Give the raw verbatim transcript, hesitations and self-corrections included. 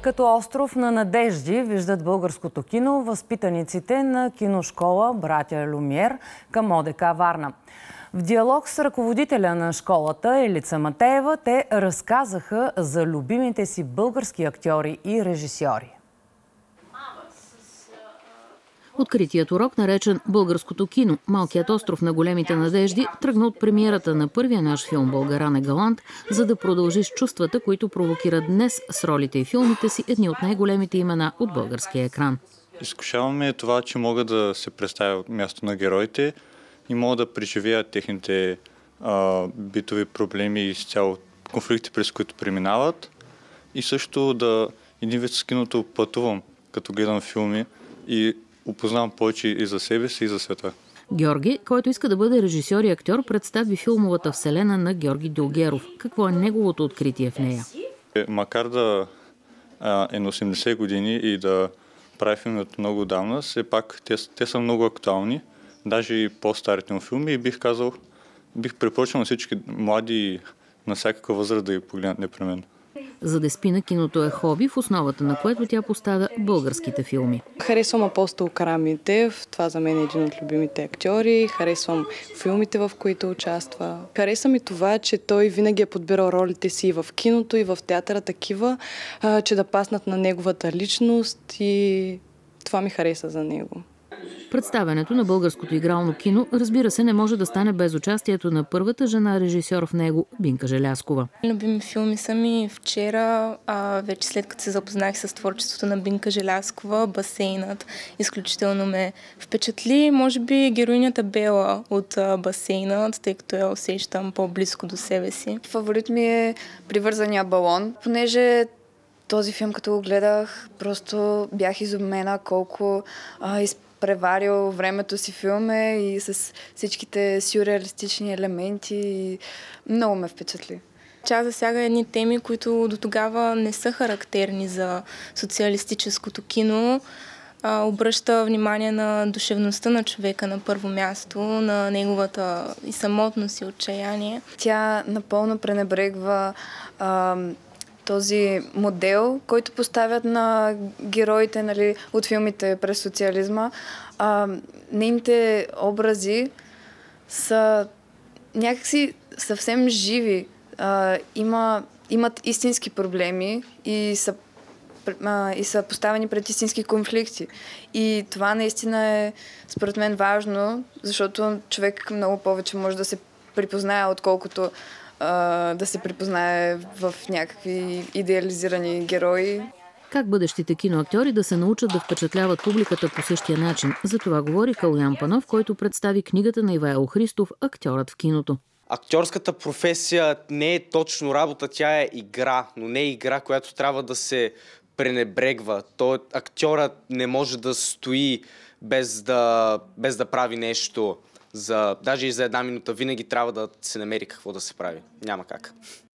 Като остров на надежди виждат българското кино възпитаниците на киношкола Братя Люмиер към ОДК Варна. В диалог с ръководителя на школата Елица Матеева те разказаха за любимите си български актьори и режисьори. Откритият урок, наречен Българското кино, малкият остров на големите надежди, тръгна от премиерата на първия наш филм Българан е галант, за да продължи с чувствата, които провокират днес с ролите и филмите си едни от най-големите имена от българския екран. Изкушаваме това, че мога да се представя от място на героите и мога да преживея техните а, битови проблеми и изцяло конфликти, през които преминават. И също да един вид с киното пътувам, като гледам филми и опознавам повече и за себе си, и за света. Георги, който иска да бъде режисьор и актьор, представи филмовата вселена на Георги Дюлгеров. Какво е неговото откритие в нея? Макар да е на осемдесет години и да прави филми от много отдавна, все пак те, те са много актуални, даже и по-старите му филми, и бих казал, бих препоръчал на всички млади на всякаква възраст да ги погледнат непременно. За Деспина киното е хоби, в основата на което тя поставя българските филми. Харесвам Апостол Карамитев, това за мен е един от любимите актьори. Харесвам филмите, в които участва. Харесвам и това, че той винаги е подбирал ролите си и в киното, и в театъра такива, че да паснат на неговата личност, и това ми хареса за него. Представянето на българското игрално кино, разбира се, не може да стане без участието на първата жена режисьор в него, Бинка Желязкова. Любими филми са ми вчера, а вече след като се запознах с творчеството на Бинка Желязкова, Басейнът изключително ме впечатли. Може би героинята Бела от Басейнът, тъй като я усещам по-близко до себе си. Фаворит ми е Привързания балон, понеже този филм, като го гледах, просто бях изумена колко а, изпреварил времето си филм е и с всичките сюрреалистични елементи. И много ме впечатли. Тя засяга едни теми, които до тогава не са характерни за социалистическото кино. А, обръща внимание на душевността на човека на първо място, на неговата и самотност и отчаяние. Тя напълно пренебрегва а, този модел, който поставят на героите, нали, от филмите през социализма. А, нейните образи са някакси съвсем живи. А, има, имат истински проблеми и са, а, и са поставени пред истински конфликти. И това наистина е, според мен, важно, защото човек много повече може да се припознае, отколкото да се припознае в някакви идеализирани герои. Как бъдещите киноактьори да се научат да впечатляват публиката по същия начин? За това говори Калуян Панов, който представи книгата на Ивайло Христов «Актьорът в киното». Актьорската професия не е точно работа, тя е игра, но не е игра, която трябва да се пренебрегва. То актьорът не може да стои без да, без да прави нещо. За, даже и за една минута винаги трябва да се намери какво да се прави. Няма как.